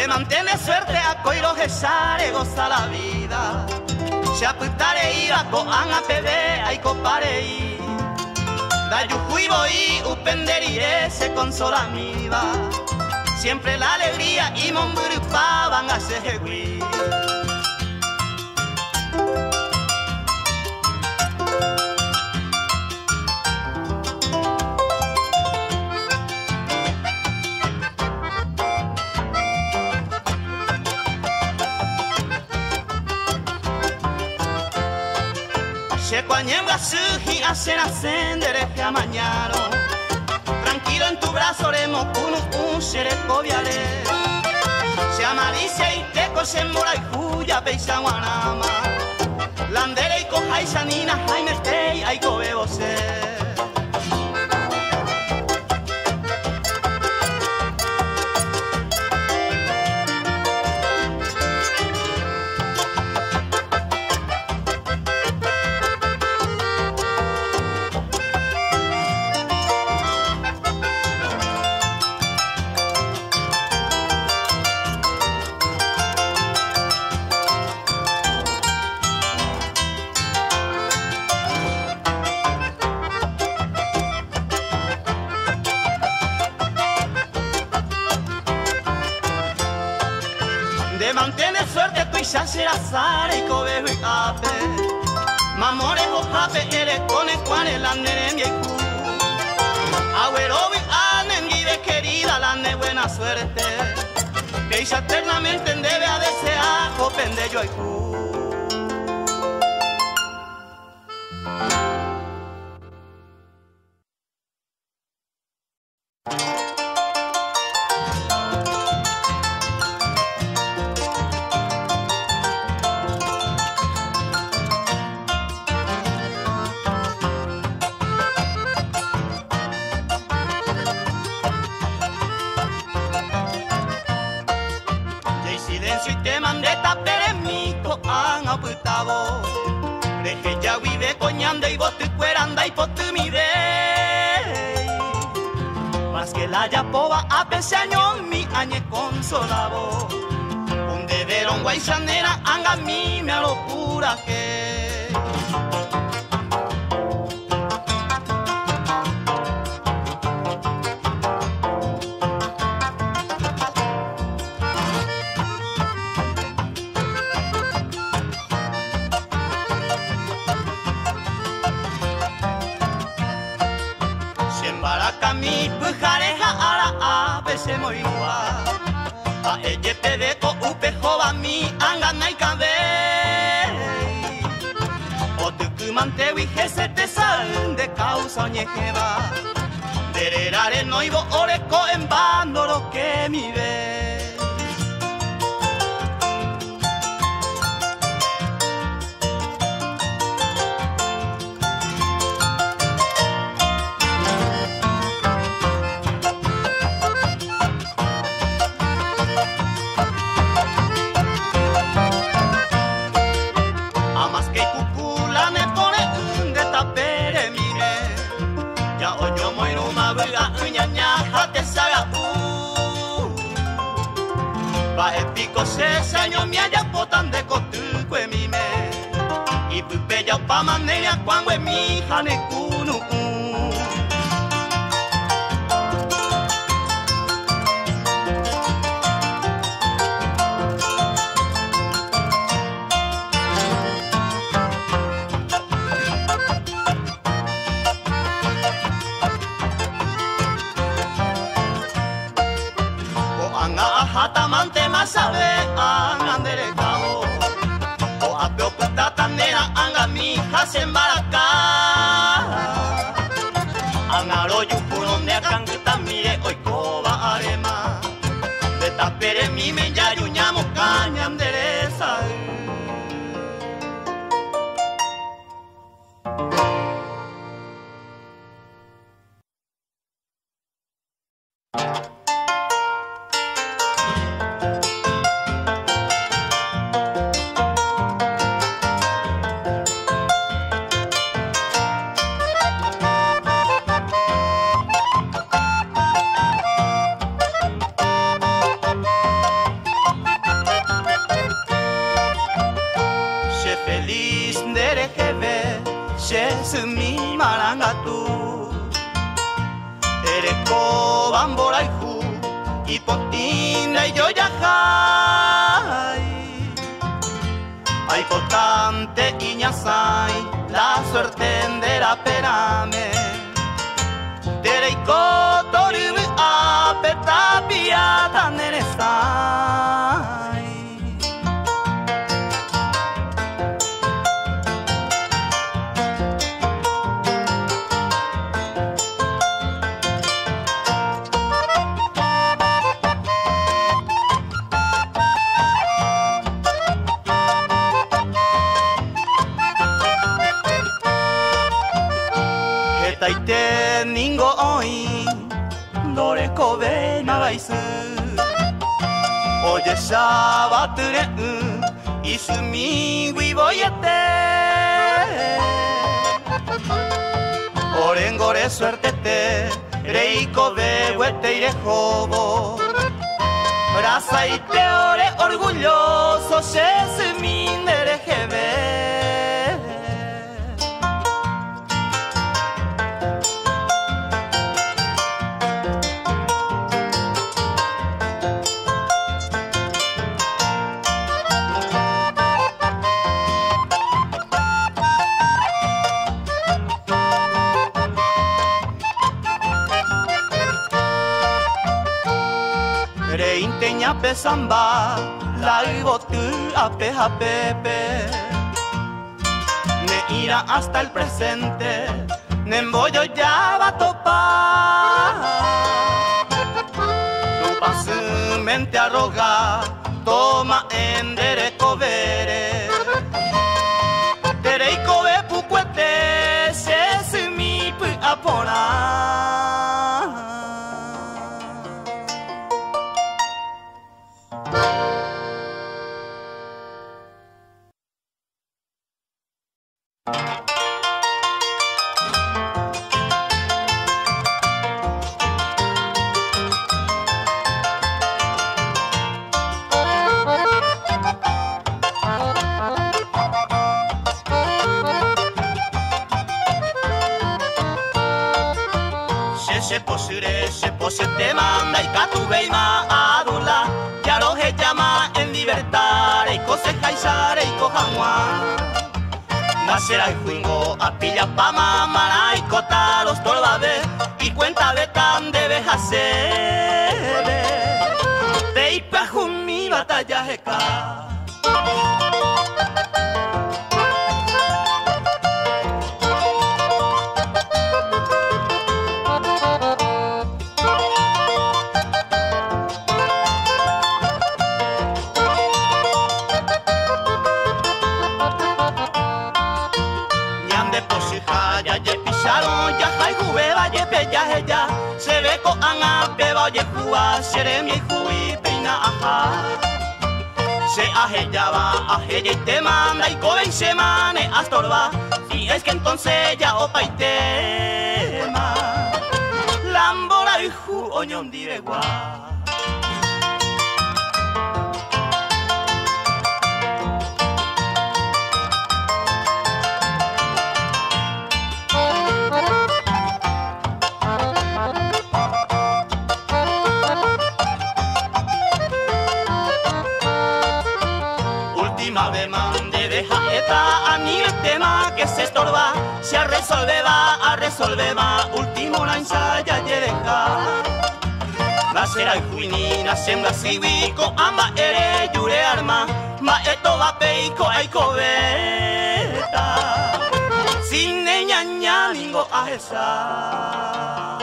De mantener suerte a coiro gesare goza la vida. Se aputare iba ko an apebe ay coparei. Da yujuibo y upenderie se consola miva. Siempre la alegría y monburupa van a sehegui. Cuañembra suji hacen ascender que amañaro. Tranquilo en tu brazo remo un xereco viale. Se amaricia y teco se mora y juya peisa guanama. Landere y coja y sanina jaime tei ay bebo se. Mantiene suerte tu isha será sare y cobejo y cape. Mamores o jape eres con el cual el ande mi cu. Agüero y anen vive querida la ne buena suerte. Que isha eternamente debe a desear copende yo y cu. Deje ya vive coñando y bote cueranda y potu mire. Más que la yapoba a peseño mi añe consolabo. Un deberón guaysanera anga mi me locura que. Mi pujareja a la ave se moigua. A ella te deco upe jova mi angana y cabe. O tu cumante wije se te sal de causa oñejeva. Dererare no ibo oreco en bando lo que mi ve. Va el pico se saño mi allá potan de cotuco en mi me. Y pupe ya pa manera cuando en mi jane kunu. Hatamante más sabe angandere cabo. O a preocupa tanera anga mi hase embaracá. Angaro yupuro ne akangita mire hoy coba arema. De tapere mi me ya yuñamo caña endereza. Dereko bamboraihu Ipotina y yo yajai Ay potante iñasai La suerte de la perame Dereko toribu apetapia taneresai Taite ningo oi Doreko be nagaizu Oye shabature Isumi guiboyete Orengore suertete Reiko be huete ire jobo Brazaite ore orgulloso Shesumi nerejebe Reinteña pesamba, largo tú ape pepe. Me irá hasta el presente, nembollo ya va a topar. Tu pasu mente arroga, toma en dereko bere. Dereiko be pucuete, se sumi pu apona. Se pose te manda y catubeima adula ya lo he llama en libertad y coseja y sare y cojamua nacerá y juingo a pilla pa mamara y cota los torbabe y cuenta de tan debe hacer de ipa mi batalla jeca. Ya se ve con anga beba oye jua seré mi jui peina aja se ajellaba ajeya y te manda y coben se mane astorba y es que entonces ya opa y tema lambora y ju oñón diregua. A nivel tema que se estorba, se a resolver va, último la ensaya y deja. La sera y juinina, sembra siwico, amba ere yure arma, ma esto va peico hay cobeta. Sin ñaña lingo a esa.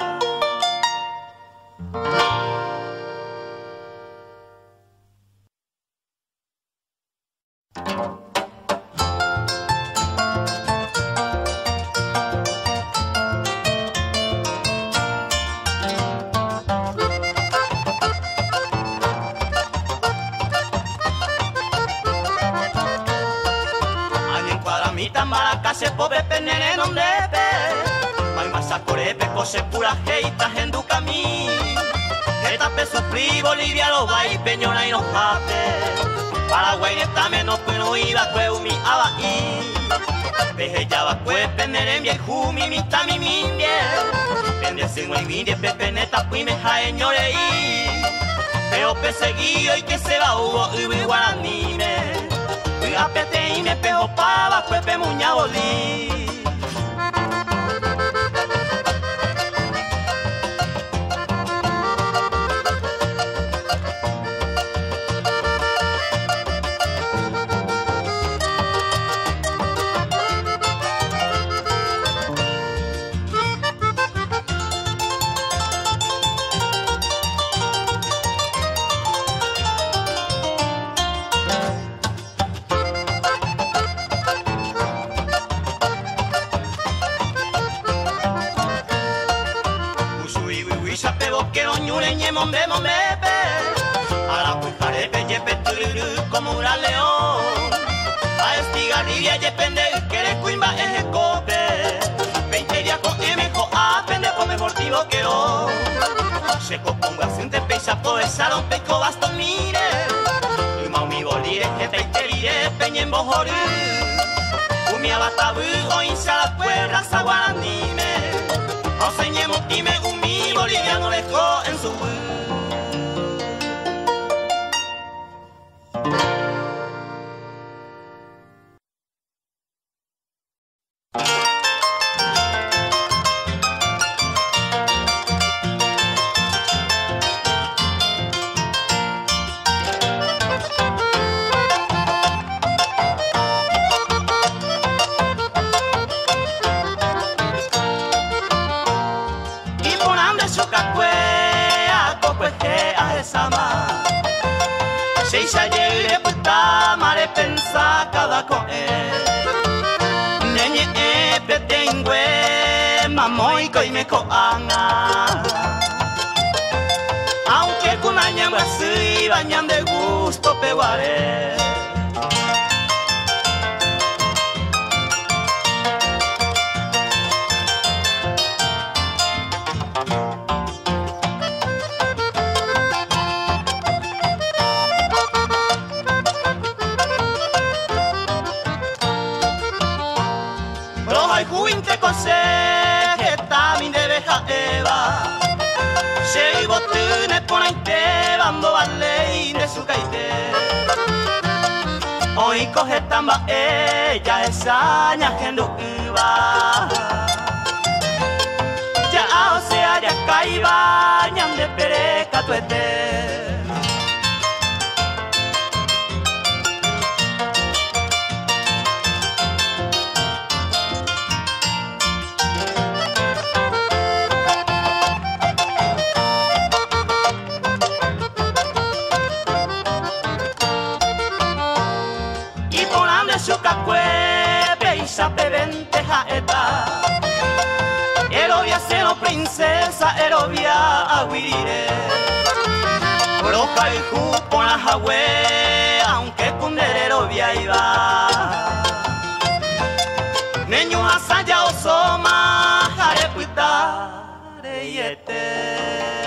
Se pove penere non debe mai masa corepe cose pura heita hendu kami eta pe sufrí, Bolivia los vai, Peñona y los jape. Paraguay también no puedo ir a mi abaí. Peje ya va pues peneren bien jumi mi tami mi bien. Pende se muy bien pepe neta pues me jae ñorei. Pero perseguido y que se va hubo ubi guaraní me. Apete y me pejo pava pues pe muña bolí. Mombe, mombepe, a la pujarepe, yepe, tururú, como un gran león. A estigarrilla, yepende, que le cuimba, es el cope. 20 días con M, aprende por mejor tivo que no. Se componga, si un te peisa, por esa rompe, co bastón, mire. Y maumi bolire, que te interire, peña en bojorú. Umia batabú, o insa la cuerda, saguaranime. O señemos, dime, umi, boliviano dejó en su Seisha yere puta mare pensa cada coe Nenye epe tengue mamoiko y me coanga Aunque kunaña brasui bañan de gusto peguare que también debe jaeva Se iba tune por ahí te bando vale de su caite Hoy coge tamba ella esa ña gendo iba Ya o sea ya caiba ñam de pereca tuete Sape venteja eta Erovia seno princesa Erovia aguirire Coloca el jupo en la jagüe Aunque kundere Erovia iba Neño asaya osoma Jarepuita reyete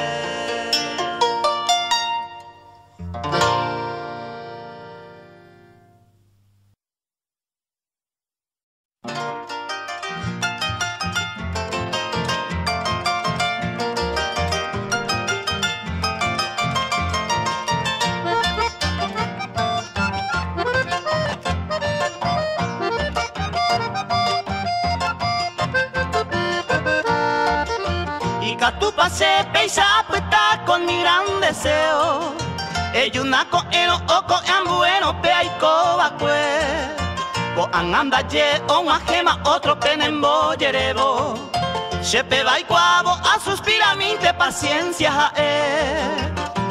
Catupa se peisa apuesta con mi gran deseo Eyunako eno oko ambueno peaiko bakue Ko ananda ye una gema otro penembo yerebo Shepe baikuabo a suspira minte paciencia jae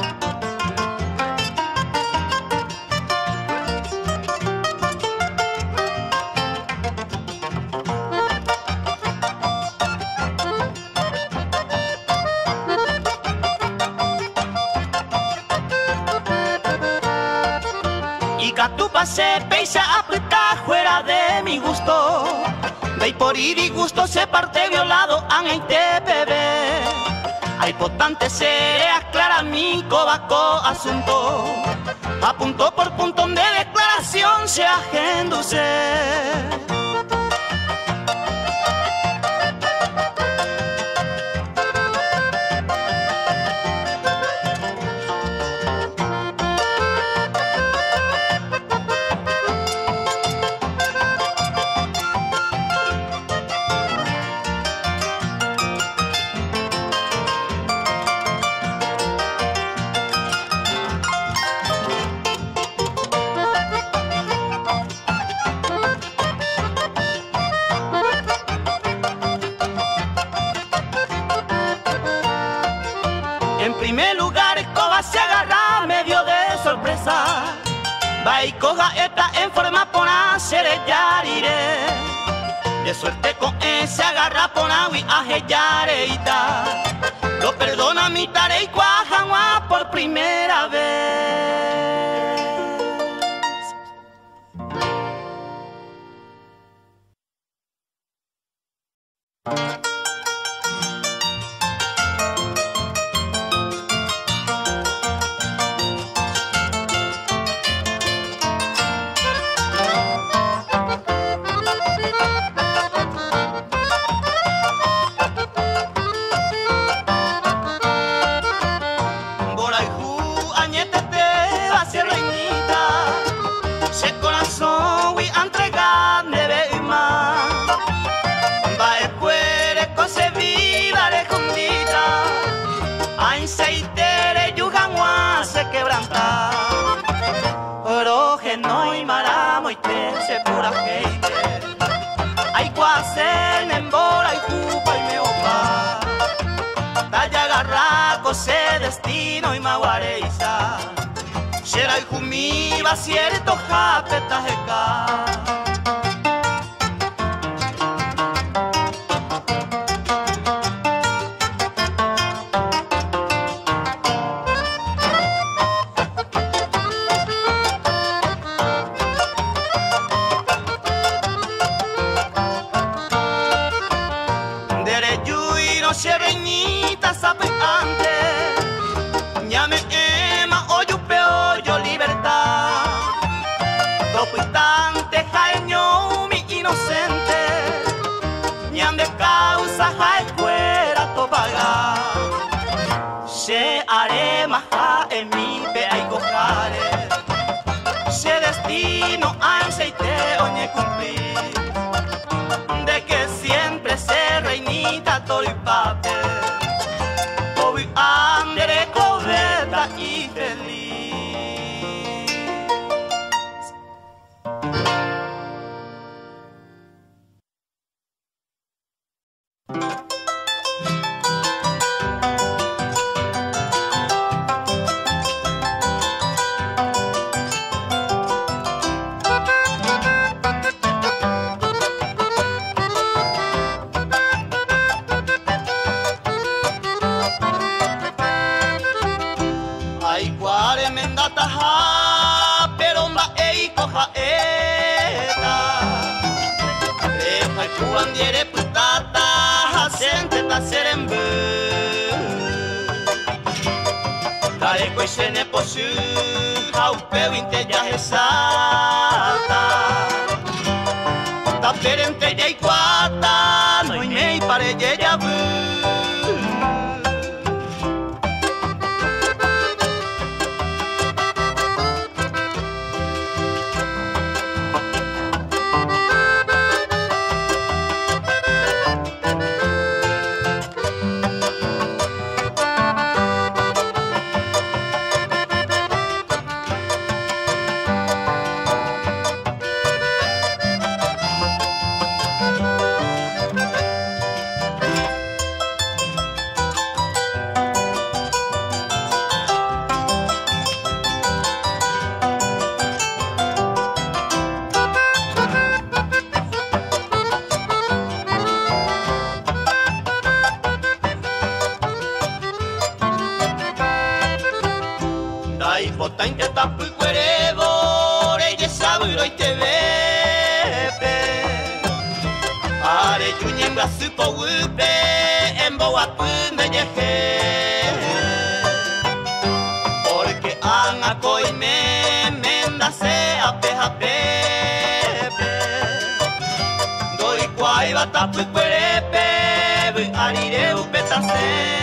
Catupa se peisa aprieta fuera de mi gusto De por y disgusto se parte violado an te bebé Hay potente se aclara mi cobaco asunto, a punto por punto de declaración se agenduse. En primer lugar, Coba se agarra medio de sorpresa. Va y coja esta en forma por hacer el yariré. De suerte con ese agarra por agua y ajeyareita. Lo perdona mi tare y cuajanua por primera vez. Seitere yuganwa se quebranta, oroje no y maramo y te se pura heite. Hay cuasen en bola y cupa y me opa, talla garraco se destino y maguareiza. Será y jumi va cierto japeta jeca. Se reñita sapeante, ñame ema oyupeo yo libertad. Topuitante jaeño mi inocente, ñam de causa jae fuera topaga. Se haré maja en mi pea y cojare, se destino a enseite oñe cumplir. De que siempre se reinita todo y papel, hoy andere cobeta y feliz. Kuandiere putata hasente ta serembu Kare koisene posu haupeu inte jahesata Ta perente jai kuata noi mei pare jejabu Botain que tapu cuerevo, reyes saburo y te bepe. Are junyen la supo wupe, en boa pun de yeje. tapu cuerepe, arire upetase.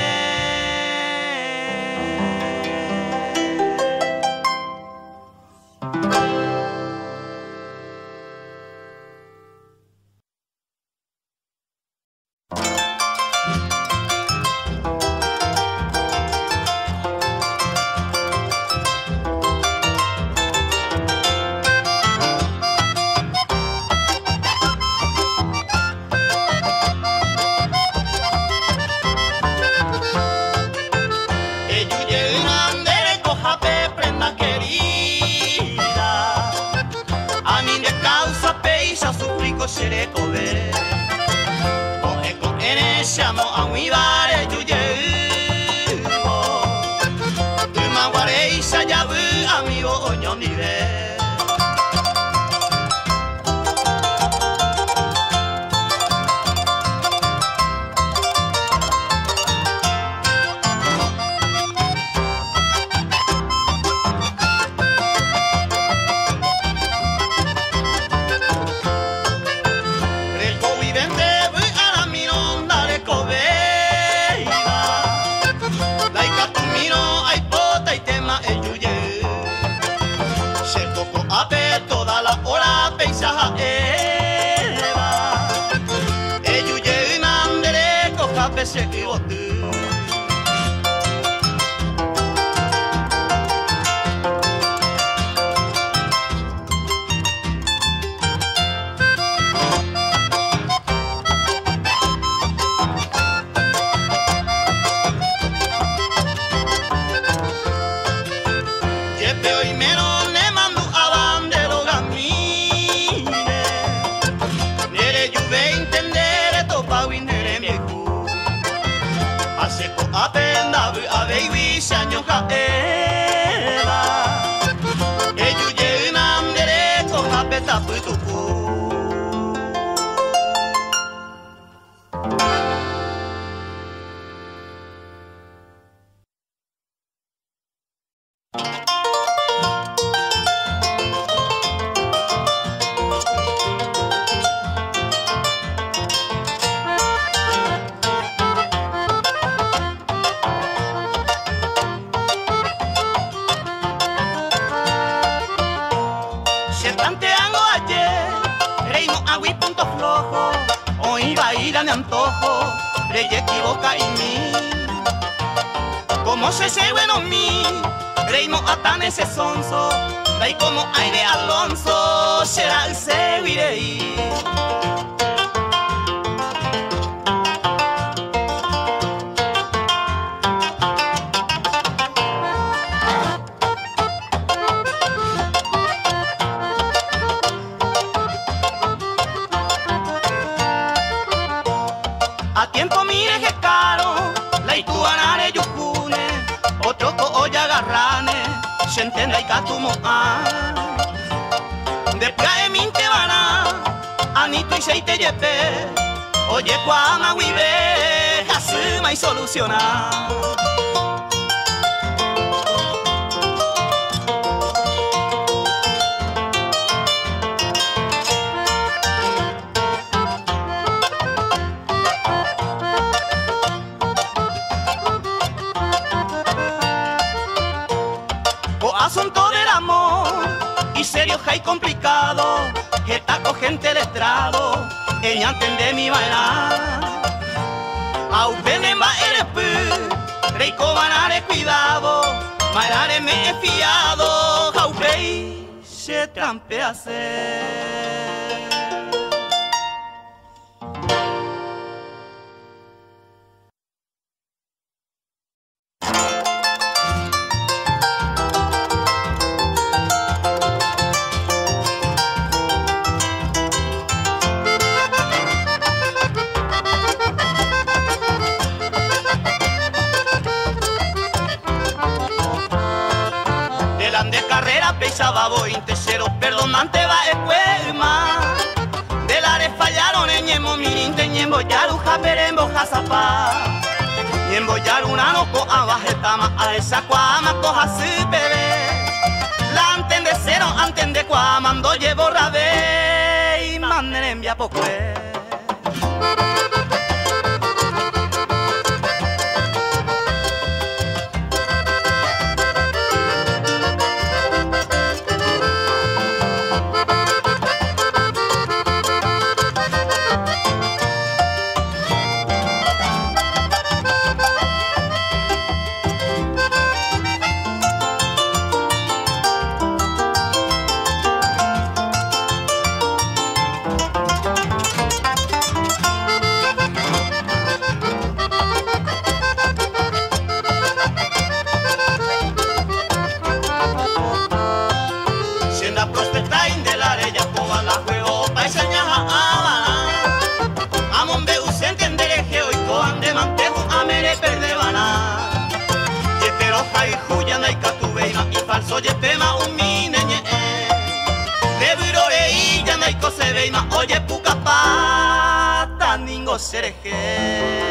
Oye, cuama vive, asuma y soluciona. O asunto del amor y serio y complicado, está con gente letrado. Ella entiende mi bailar. Aupene ma eres pu, reiko banare cuidado, bailare me he fiado, aupei se trampea ser. Pesaba 20 cero, perdonante va escuema. De la re fallaron en ñemo mirin, te ñembo yaru japerembo jasapa. Ñembo yaru nano ko abajetama, a esa cuama coja su bebé. La anten de cero, anten de cuamando llevo rabé y manden envía pocue. Oye, pema un mineñe, de buro e ya no hay cosa de oye, puca pata, ningo cereje.